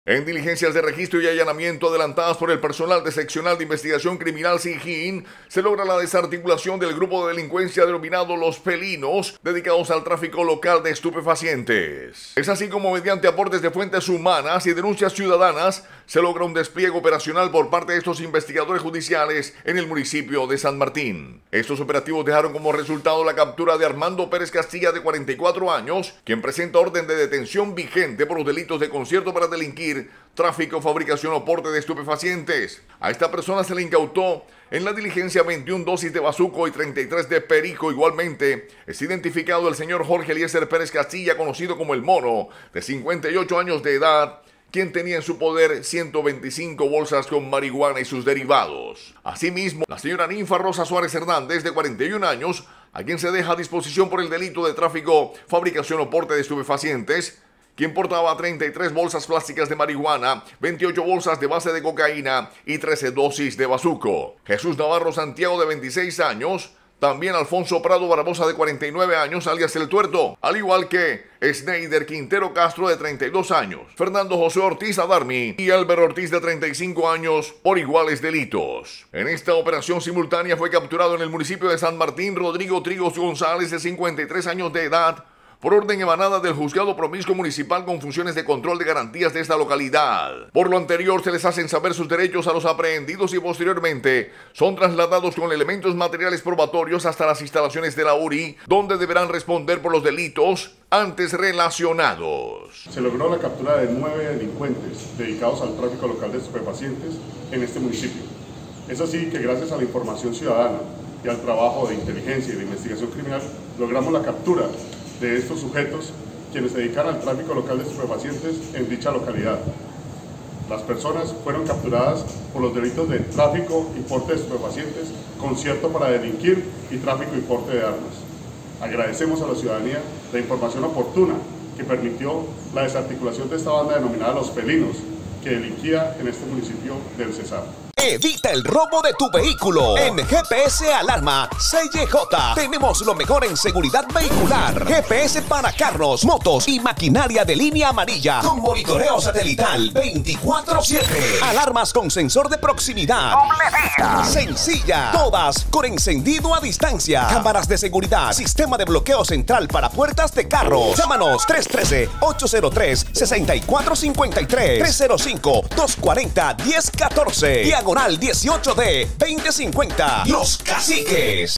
En diligencias de registro y allanamiento adelantadas por el personal de Seccional de Investigación Criminal SIGIN, se logra la desarticulación del grupo de delincuencia denominado Los Pelinos, dedicados al tráfico local de estupefacientes. Es así como mediante aportes de fuentes humanas y denuncias ciudadanas, se logra un despliegue operacional por parte de estos investigadores judiciales en el municipio de San Martín. Estos operativos dejaron como resultado la captura de Armando Pérez Castilla, de 44 años, quien presenta orden de detención vigente por los delitos de concierto para delinquir, tráfico, fabricación o porte de estupefacientes. A esta persona se le incautó en la diligencia 21 dosis de bazuco y 33 de perico. Igualmente es identificado el señor Jorge Eliezer Pérez Castilla, conocido como El Mono, de 58 años de edad, quien tenía en su poder 125 bolsas con marihuana y sus derivados. Asimismo, la señora Ninfa Rosa Suárez Hernández, de 41 años, a quien se deja a disposición por el delito de tráfico, fabricación o porte de estupefacientes, quien portaba 33 bolsas plásticas de marihuana, 28 bolsas de base de cocaína y 13 dosis de bazuco. Jesús Navarro Santiago, de 26 años, también Alfonso Prado Barbosa, de 49 años, alias El Tuerto, al igual que Sneider Quintero Castro, de 32 años, Fernando José Ortiz Adarmi y Álvaro Ortiz, de 35 años, por iguales delitos. En esta operación simultánea fue capturado en el municipio de San Martín Rodrigo Trigos González, de 53 años de edad, por orden emanada del Juzgado Promiscuo Municipal con funciones de control de garantías de esta localidad. Por lo anterior, se les hacen saber sus derechos a los aprehendidos y posteriormente son trasladados con elementos materiales probatorios hasta las instalaciones de la URI, donde deberán responder por los delitos antes relacionados. Se logró la captura de 9 delincuentes dedicados al tráfico local de estupefacientes en este municipio. Es así que gracias a la información ciudadana y al trabajo de inteligencia y de investigación criminal, logramos la captura de estos sujetos, quienes se dedican al tráfico local de estupefacientes en dicha localidad. Las personas fueron capturadas por los delitos de tráfico y porte de estupefacientes, concierto para delinquir y tráfico y porte de armas. Agradecemos a la ciudadanía la información oportuna que permitió la desarticulación de esta banda denominada Los Pelinos, que delinquía en este municipio del Cesar. Evita el robo de tu vehículo. En GPS Alarma CJ tenemos lo mejor en seguridad vehicular. GPS para carros, motos y maquinaria de línea amarilla, con monitoreo satelital 24/7. Alarmas con sensor de proximidad. Sencilla. Todas con encendido a distancia. Cámaras de seguridad. Sistema de bloqueo central para puertas de carros. Llámanos 313-803-6453. 305-240-1014. Diagonal 18D 2050. Los Caciques.